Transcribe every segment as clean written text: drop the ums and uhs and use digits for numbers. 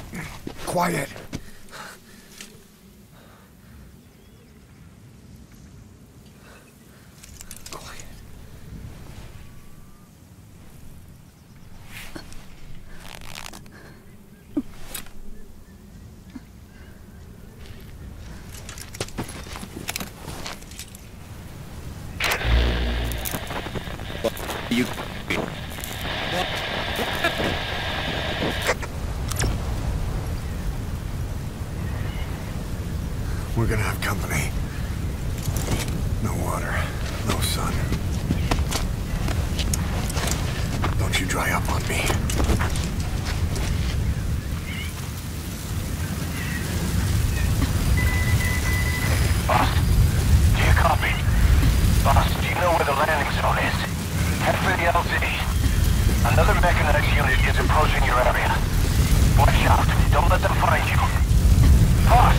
Quiet. Quiet. You. We're gonna have company. No water, no sun. Don't you dry up on me. Boss, do you copy? Boss, do you know where the landing zone is? Head for the LZ. Another mechanized unit is approaching your area. Watch out. Don't let them find you. Boss!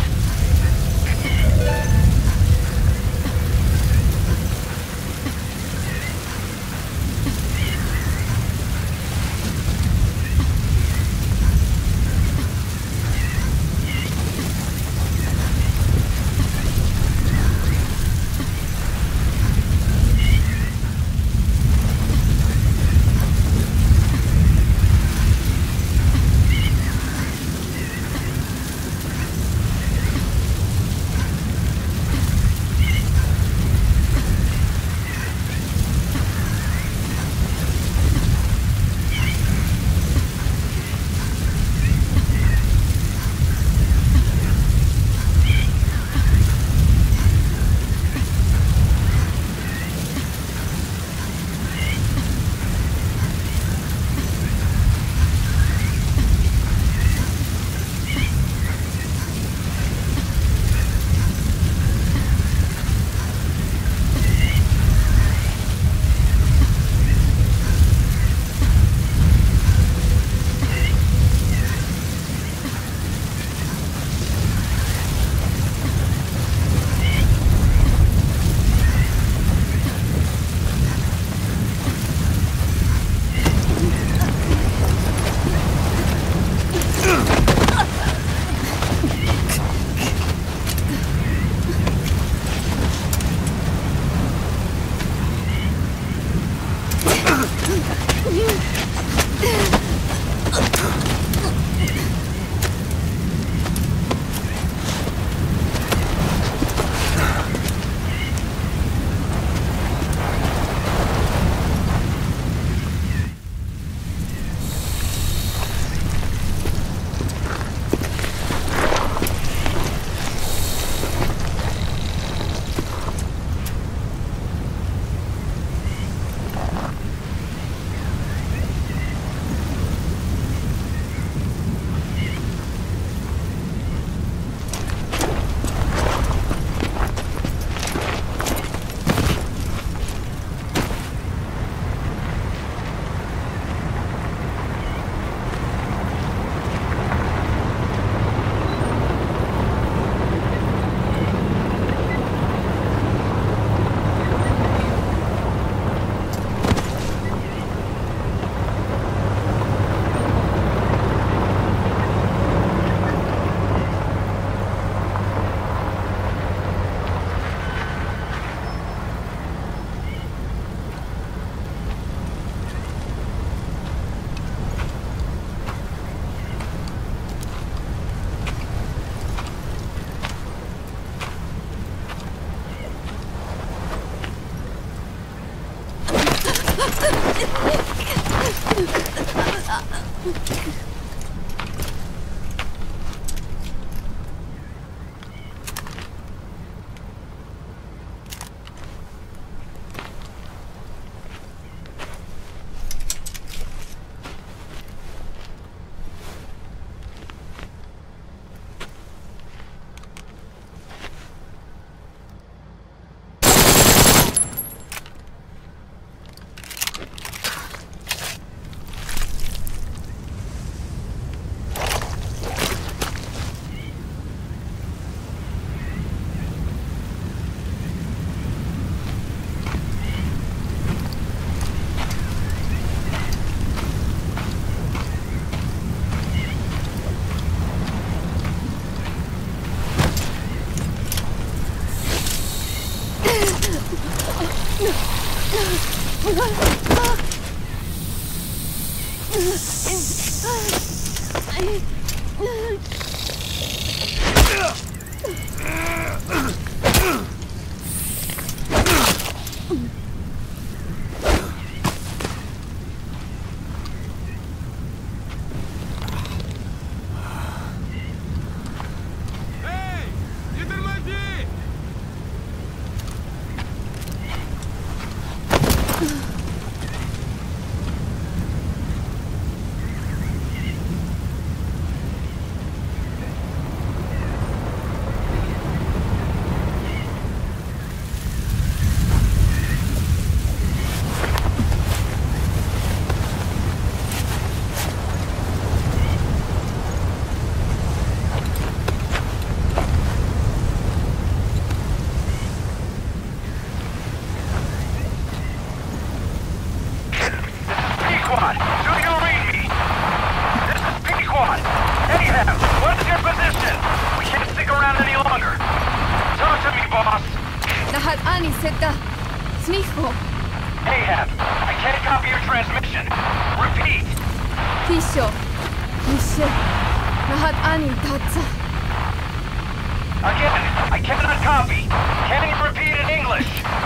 Lahat ani seda. Snicho. Ahab, I can't copy your transmission. Repeat. Pisho. Mishe. Lahat ani tatsa. Again, I cannot copy. Can you repeat in English?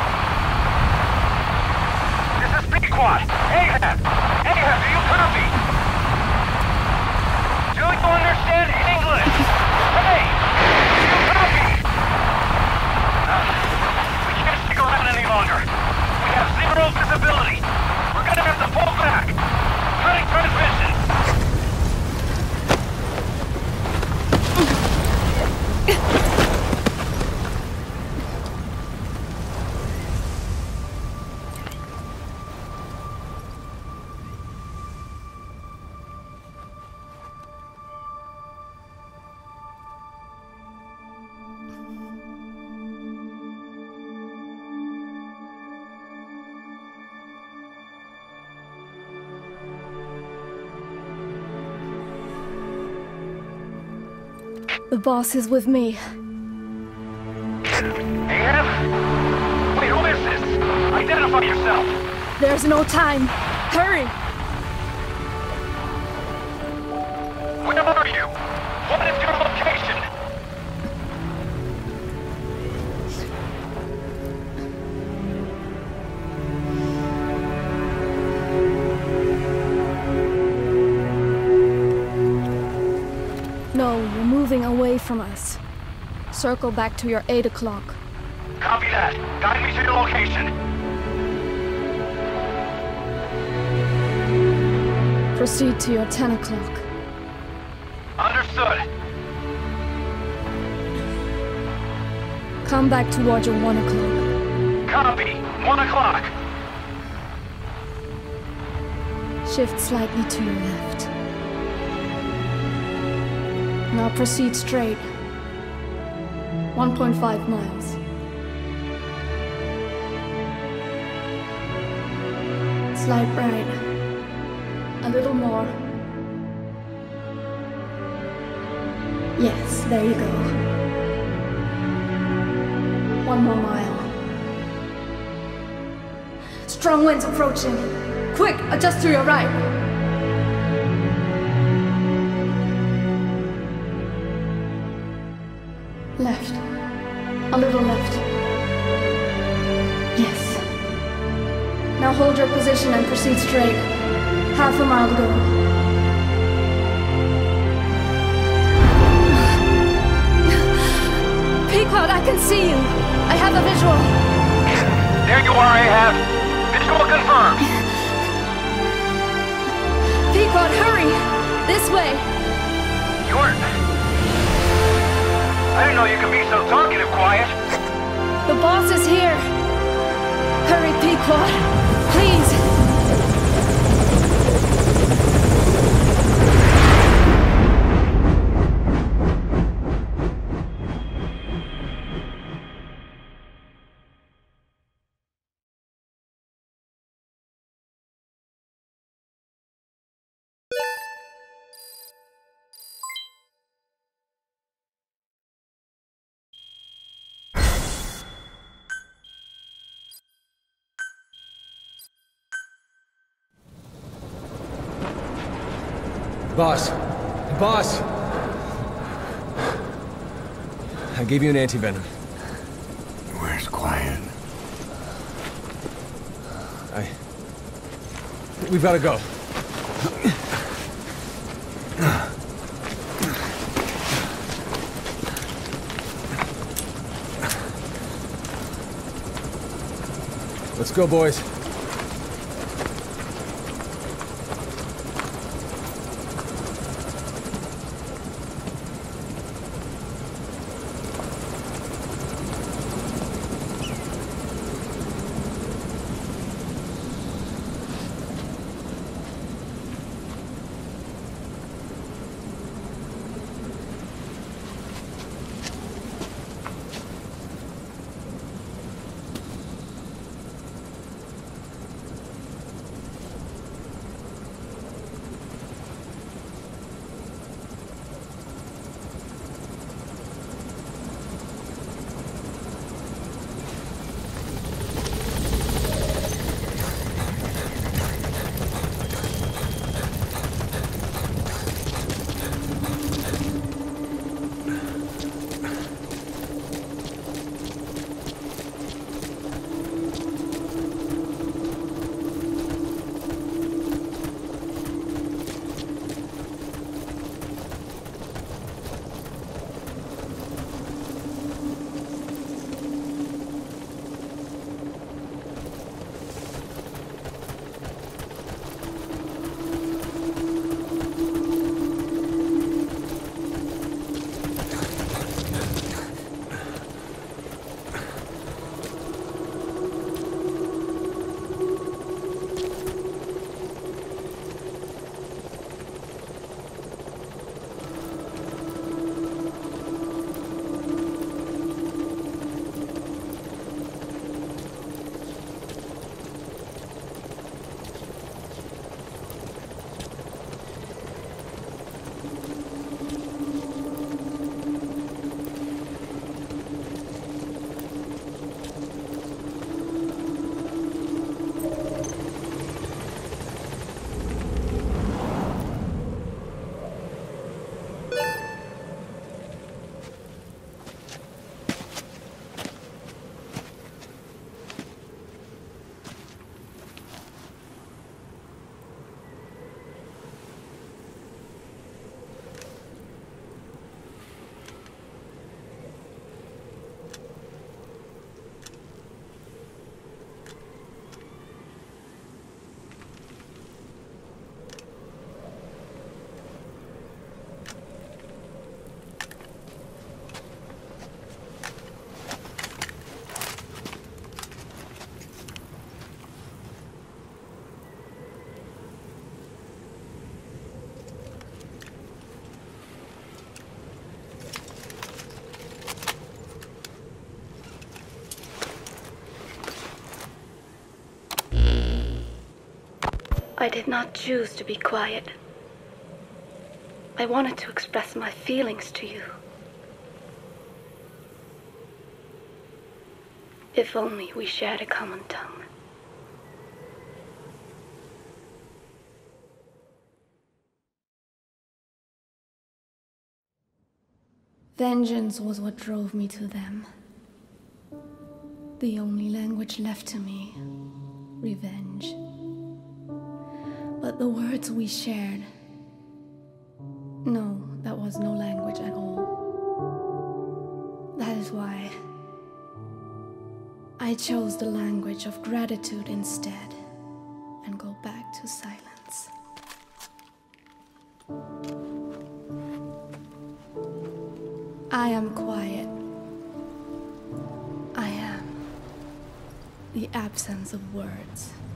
This is Pequod. Ahab! Ahab, do you copy? Do you understand English? Hey! Do you copy? We can't stick around any longer. We have zero visibility. We're gonna have to pull back. Cutting transmission. The boss is with me. Ahab? Wait, who is this? Identify yourself. There's no time. Hurry! Where are you? What is your location? No, you're moving away from us. Circle back to your 8 o'clock. Copy that. Guide me to your location. Proceed to your 10 o'clock. Understood. Come back towards your 1 o'clock. Copy. 1 o'clock. Shift slightly to your left. Now proceed straight. 1.5 miles. Slide right. A little more. Yes, there you go. 1 more mile. Strong winds approaching. Quick, adjust to your right. Left. A little left. Yes. Now hold your position and proceed straight. Half a mile to go. Pequod, I can see you. I have a visual. There you are, Ahab. Visual confirmed. Pequod, hurry! This way. I didn't know you could be so talkative, Quiet. The boss is here. Hurry, Pequod. Please. Boss. Boss! I gave you an anti-venom. Where's Quiet? We've gotta go. Let's go, boys. I did not choose to be quiet. I wanted to express my feelings to you. If only we shared a common tongue. Vengeance was what drove me to them. The only language left to me, revenge. But the words we shared, no, that was no language at all. That is why I chose the language of gratitude instead and go back to silence. I am quiet. I am the absence of words.